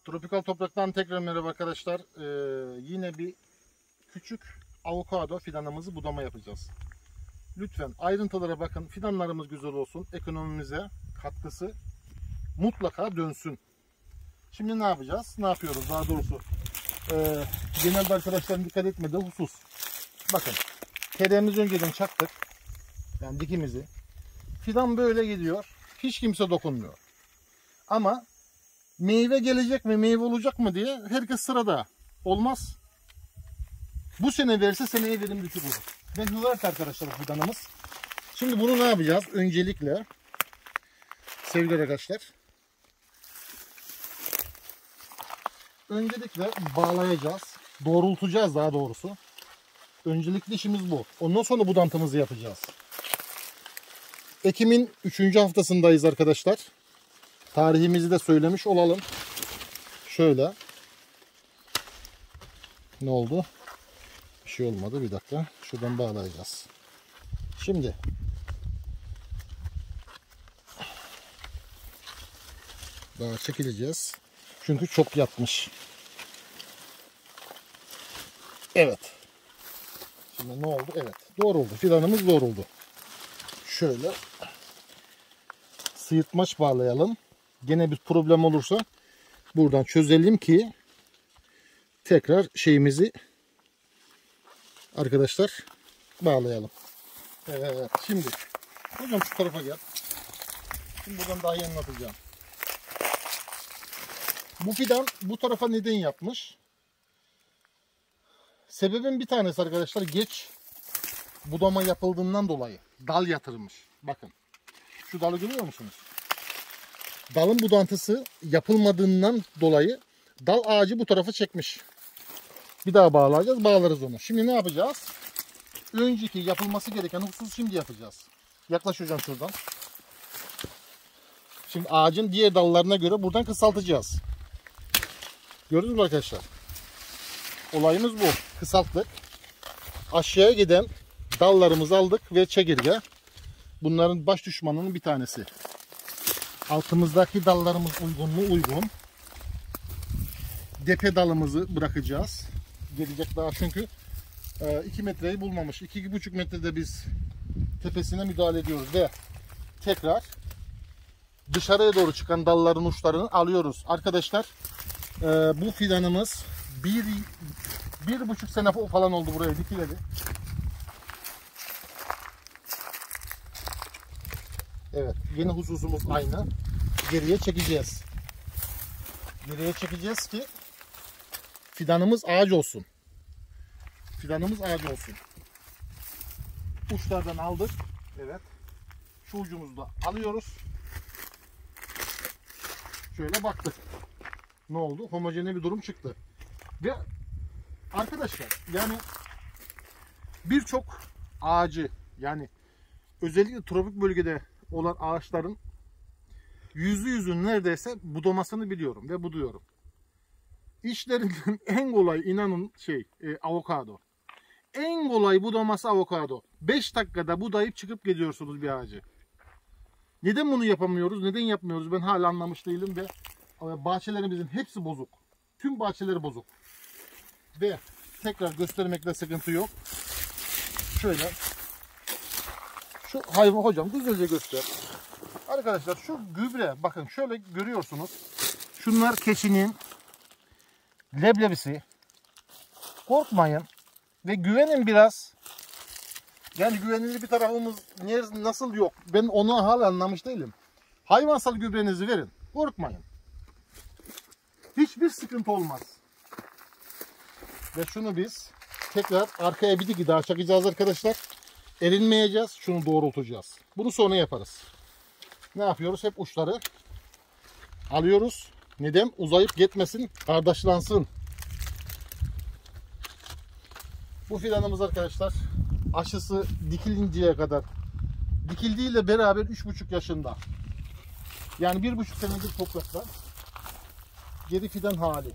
Tropikal Toprak'tan tekrar merhaba arkadaşlar. Yine bir küçük avokado fidanımızı budama yapacağız. Lütfen ayrıntılara bakın. Fidanlarımız güzel olsun. Ekonomimize katkısı mutlaka dönsün. Şimdi ne yapacağız? Ne yapıyoruz daha doğrusu? Genelde arkadaşların dikkat etmediği husus. Bakın. Teremizi önceden çaktık. Yani dikimizi. Fidan böyle gidiyor. Hiç kimse dokunmuyor. Ama meyve gelecek mi, meyve olacak mı diye herkes sırada. Olmaz. Bu sene verse seneye verim düşük olur. Ve hüvert arkadaşlar fidanımız. Şimdi bunu ne yapacağız? Öncelikle sevgili arkadaşlar, öncelikle bağlayacağız. Doğrultacağız daha doğrusu. Öncelikli işimiz bu. Ondan sonra budantımızı yapacağız. Ekim'in 3. haftasındayız arkadaşlar. Tarihimizi de söylemiş olalım. Şöyle. Ne oldu? Bir şey olmadı. Bir dakika. Şuradan bağlayacağız. Şimdi. Daha çekileceğiz. Çünkü çok yatmış. Evet. Şimdi ne oldu? Evet. Doğruldu. Fidanımız doğruldu. Şöyle. Sıyırtmaç bağlayalım. Gene bir problem olursa buradan çözelim ki tekrar şeyimizi arkadaşlar bağlayalım. Evet. Şimdi hocam şu tarafa gel. Şimdi buradan daha iyi anlatacağım. Bu fidan bu tarafa neden yapmış? Sebebin bir tanesi arkadaşlar, geç budama yapıldığından dolayı dal yatırmış. Bakın. Şu dalı görüyor musunuz? Dalın budantısı yapılmadığından dolayı dal ağacı bu tarafa çekmiş. Bir daha bağlayacağız. Bağlarız onu. Şimdi ne yapacağız? Önceki yapılması gereken husus şimdi yapacağız. Yaklaş hocam şuradan. Şimdi ağacın diğer dallarına göre buradan kısaltacağız. Gördünüz mü arkadaşlar? Olayımız bu. Kısalttık. Aşağıya giden dallarımızı aldık ve çekirge. Bunların baş düşmanının bir tanesi. Altımızdaki dallarımız uygun mu? Uygun. Depe dalımızı bırakacağız. Gelecek daha çünkü 2 metreyi bulmamış. 2-2,5 metrede biz tepesine müdahale ediyoruz ve tekrar dışarıya doğru çıkan dalların uçlarını alıyoruz. Arkadaşlar bu fidanımız 1,5 sene falan oldu buraya dikileli. Evet, yeni hususumuz aynı. Geriye çekeceğiz. Geriye çekeceğiz ki fidanımız ağaç olsun. Fidanımız ağaç olsun. Uçlardan aldık. Evet. Şu ucumuzu da alıyoruz. Şöyle baktık. Ne oldu? Homojene bir durum çıktı. Ve arkadaşlar yani birçok ağacı, yani özellikle tropik bölgede olan ağaçların yüzünün neredeyse budamasını biliyorum ve buduyorum. İşlerinden en kolay inanın avokado. En kolay budaması avokado. 5 dakikada budayıp çıkıp gidiyorsunuz bir ağacı. Neden bunu yapamıyoruz? Neden yapmıyoruz? Ben hala anlamış değilim ve bahçelerimizin hepsi bozuk. Tüm bahçeleri bozuk. Ve tekrar göstermekte sıkıntı yok. Şöyle. Şu hayvan hocam güzelce göster. Arkadaşlar şu gübre bakın şöyle görüyorsunuz. Şunlar keçinin leblebisi. Korkmayın ve güvenin biraz. Yani güvenilir bir tarafımız nasıl yok? Ben onu hala anlamış değilim. Hayvansal gübrenizi verin. Korkmayın. Hiçbir sıkıntı olmaz. Ve şunu biz tekrar arkaya bir diki daha çakacağız arkadaşlar. Erinmeyeceğiz. Şunu doğrultacağız. Bunu sonra yaparız. Ne yapıyoruz? Hep uçları alıyoruz. Neden? Uzayıp gitmesin. Kardeşlansın. Bu fidanımız arkadaşlar aşısı dikilinceye kadar, dikildiğiyle beraber 3,5 yaşında. Yani 1,5 senedir toprakta. Geri fidan hali.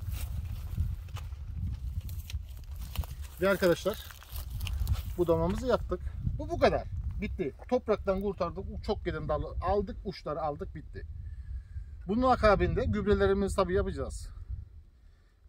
Ve arkadaşlar budamamızı yaptık. Bu kadar. Bitti. Topraktan kurtardık. Çok giden dalı aldık. Uçları aldık. Bitti. Bunun akabinde gübrelerimizi tabii yapacağız.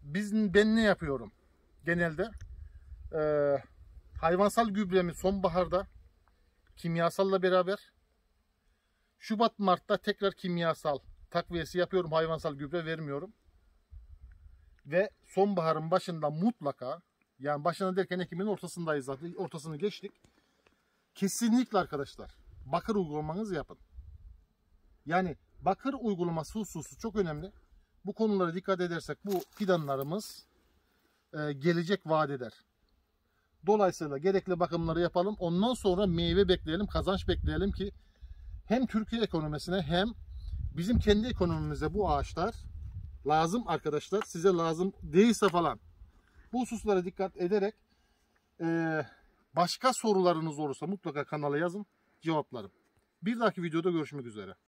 ben ne yapıyorum? Genelde hayvansal gübremi sonbaharda kimyasalla beraber, Şubat Mart'ta tekrar kimyasal takviyesi yapıyorum. Hayvansal gübre vermiyorum. Ve sonbaharın başında mutlaka, yani başına derken Ekim'in ortasındayız zaten. Ortasını geçtik. Kesinlikle arkadaşlar bakır uygulamanızı yapın. Yani bakır uygulaması hususu çok önemli. Bu konulara dikkat edersek bu fidanlarımız gelecek vaat eder. Dolayısıyla gerekli bakımları yapalım. Ondan sonra meyve bekleyelim, kazanç bekleyelim ki hem Türkiye ekonomisine hem bizim kendi ekonomimize bu ağaçlar lazım arkadaşlar. Size lazım değilse falan. Bu hususlara dikkat ederek başka sorularınız olursa mutlaka kanala yazın, cevaplarım. Bir dahaki videoda görüşmek üzere.